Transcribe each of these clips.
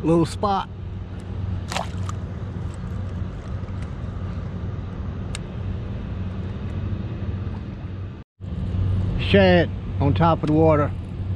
little spot. Shed on top of the water.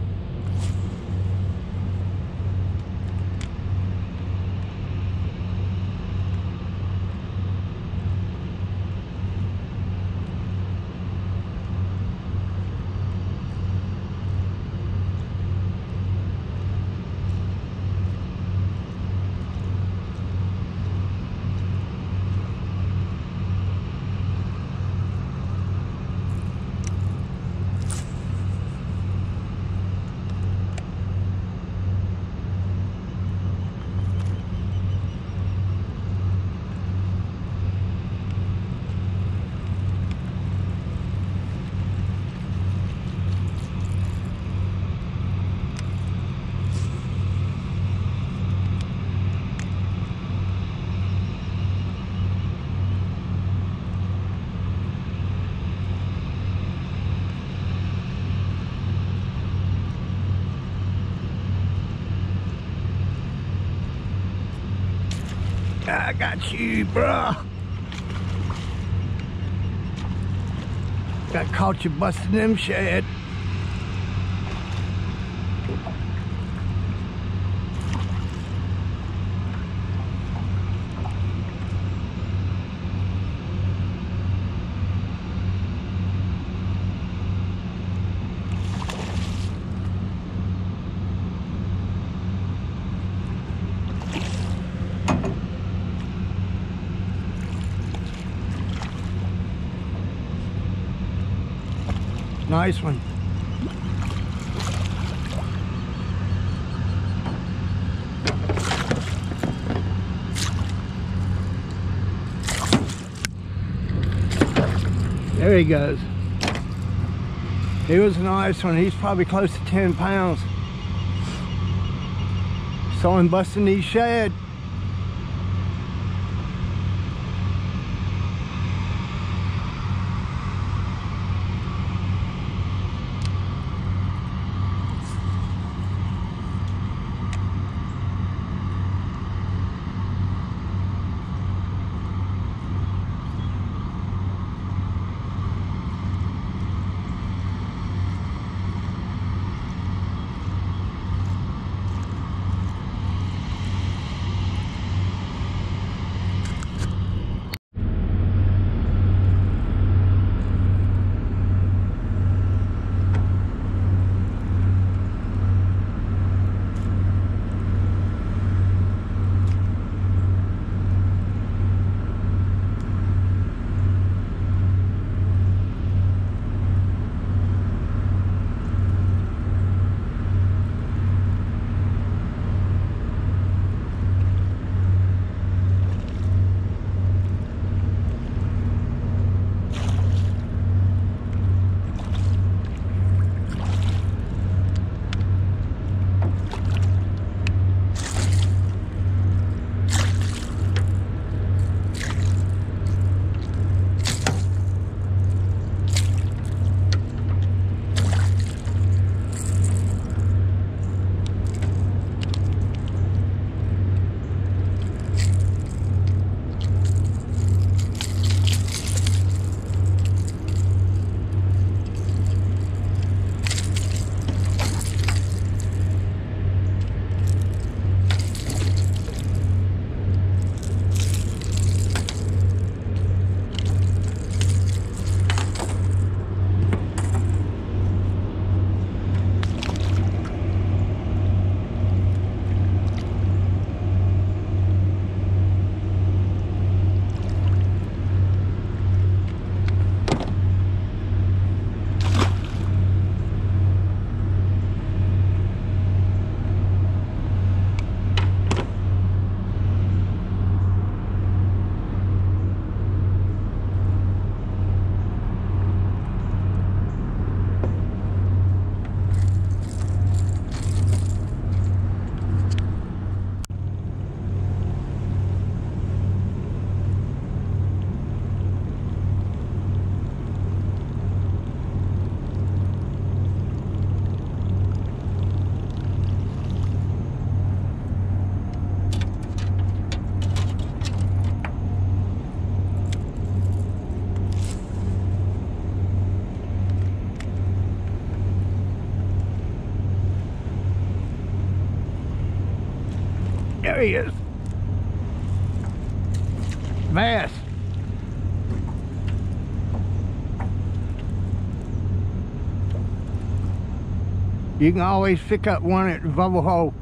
I got you, bruh. Got caught you busting them shed. Nice one. There he goes. He was a nice one. He's probably close to 10 pounds. Saw him busting these shad. he is. Bass. You can always pick up one at the bubble hole.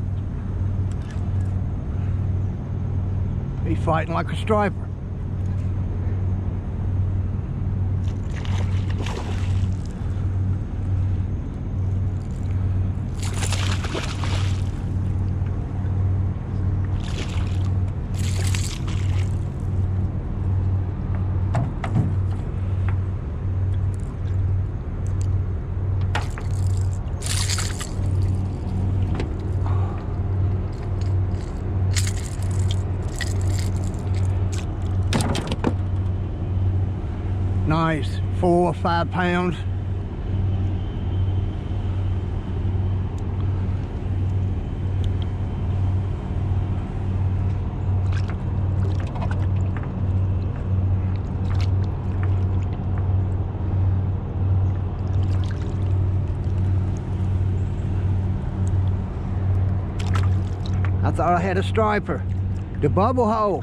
He's fighting like a striper. Nice, 4 or 5 pounds. I thought I had a striper. The bubble hole.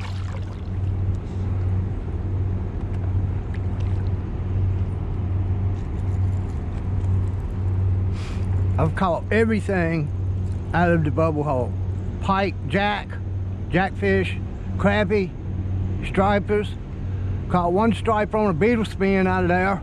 I've caught everything out of the bubble hole. Pike, jack, jackfish, crappie, stripers. Caught one striper on a beetle spin out of there.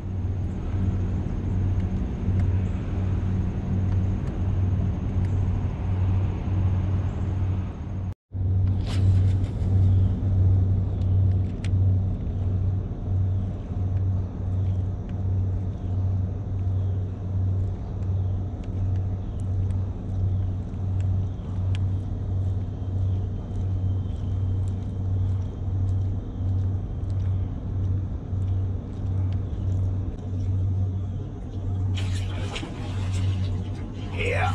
Yeah.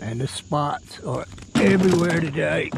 And the spots are everywhere today.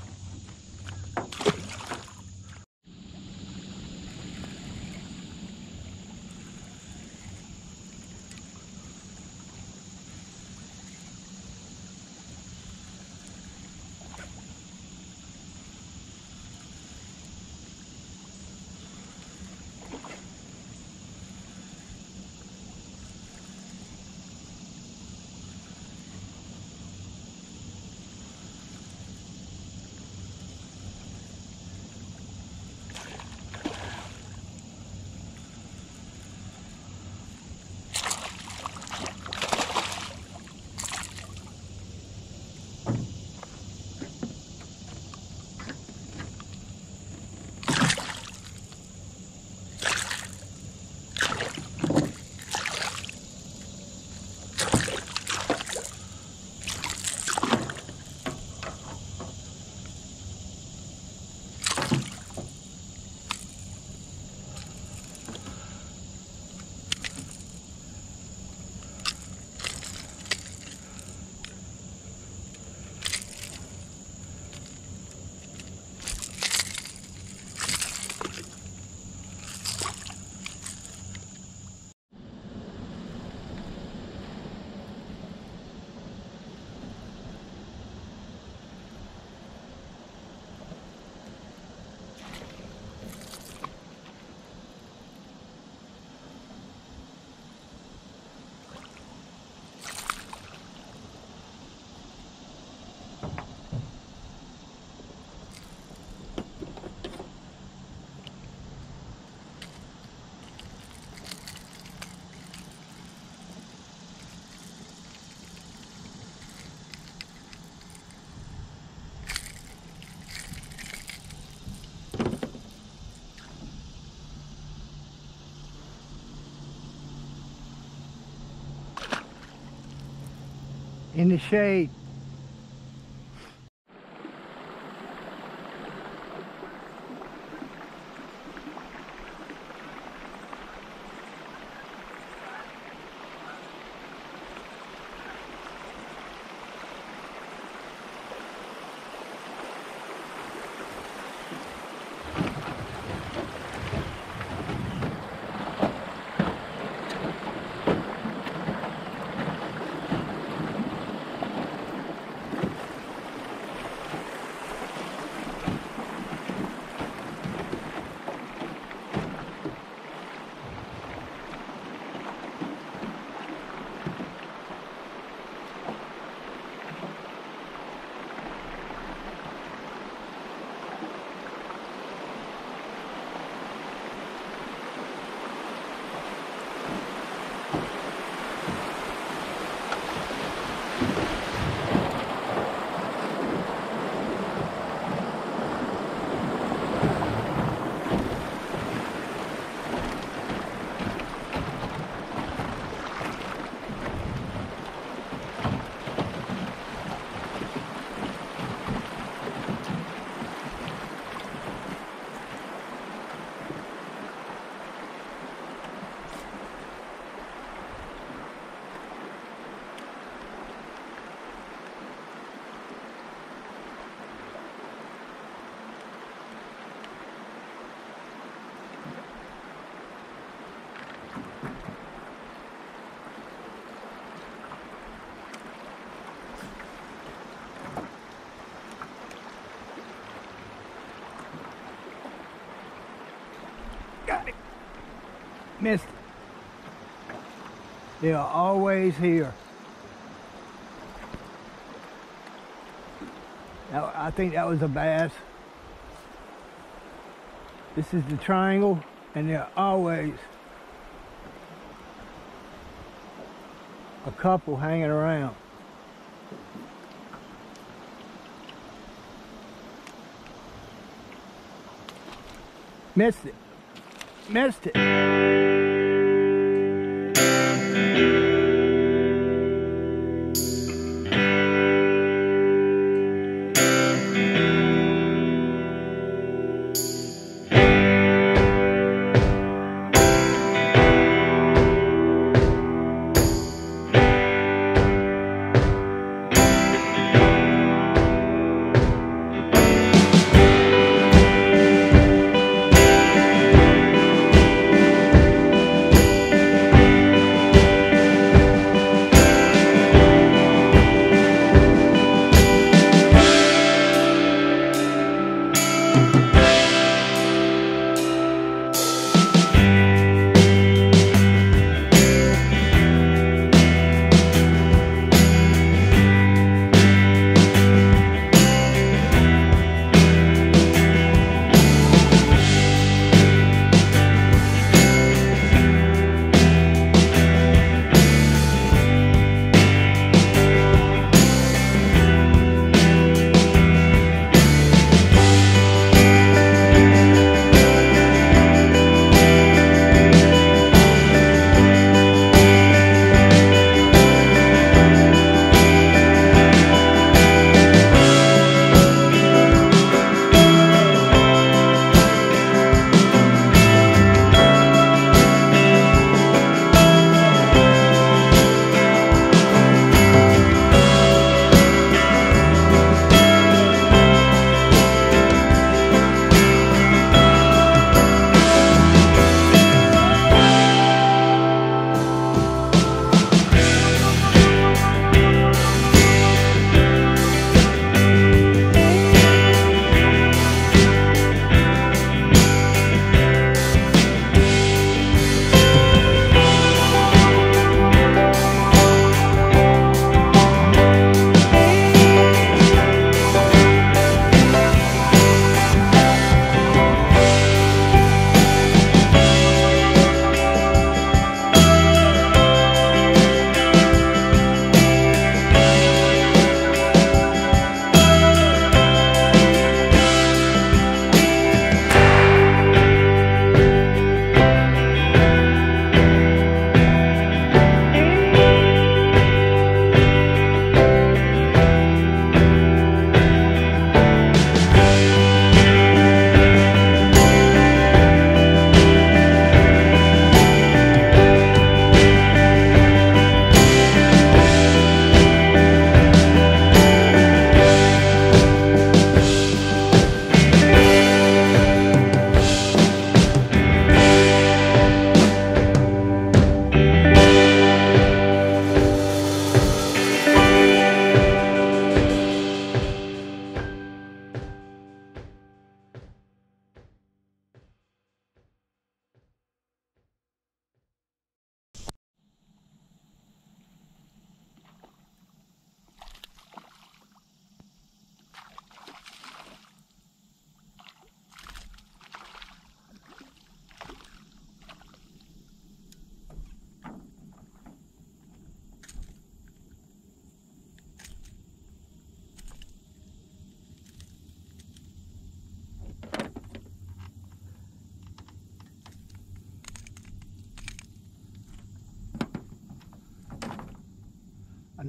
In the shade. Got it. Missed it. They are always here. Now, I think that was a bass. This is the triangle, and they're always a couple hanging around. Missed it. Missed it.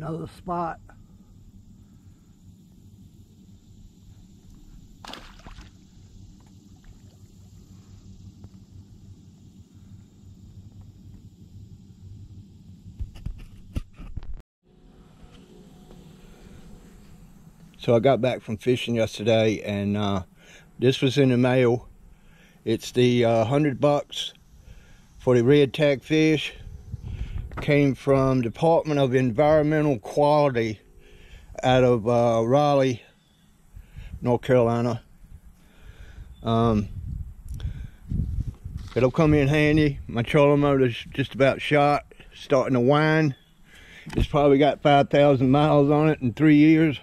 Another spot. So I got back from fishing yesterday, and this was in the mail. It's the $100 for the red tag fish. Came from Department of Environmental Quality out of Raleigh, North Carolina. It'll come in handy. My trolling motor's just about shot, starting to whine. It's probably got 5,000 miles on it in 3 years.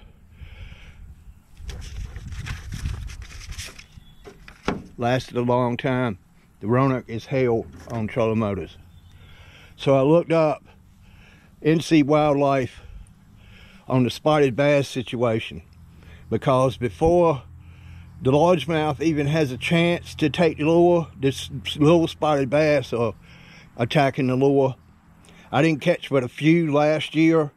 Lasted a long time. The Roanoke is hell on trolling motors. So I looked up NC Wildlife on the spotted bass situation, because before the largemouth even has a chance to take the lure, this little spotted bass are attacking the lure. I didn't catch but a few last year,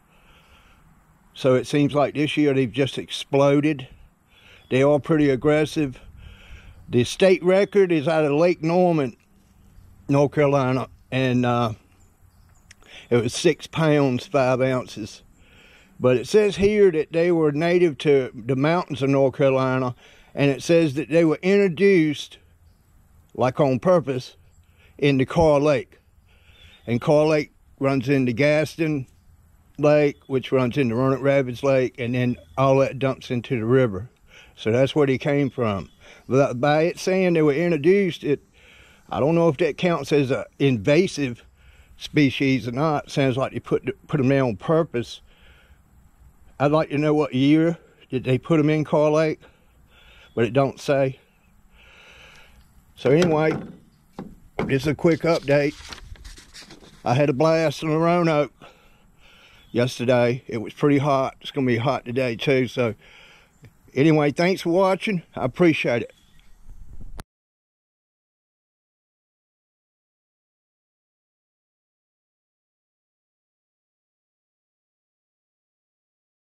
so it seems like this year they've just exploded. They are pretty aggressive. The state record is out of Lake Norman, North Carolina, and it was 6 pounds 5 ounces. But it says here that they were native to the mountains of North Carolina, and it says that they were introduced, like on purpose, into Carr Lake. And Carr Lake runs into Gaston Lake, which runs into Roanoke Rapids Lake, and then all that dumps into the river. So that's where they came from. But by it saying they were introduced, I don't know if that counts as an invasive species or not. Sounds like they put them there on purpose. I'd like to know what year did they put them in Carr Lake, but it don't say. So anyway, this is a quick update. I had a blast on the Roanoke yesterday. It was pretty hot. It's gonna be hot today too. So anyway, thanks for watching. I appreciate it.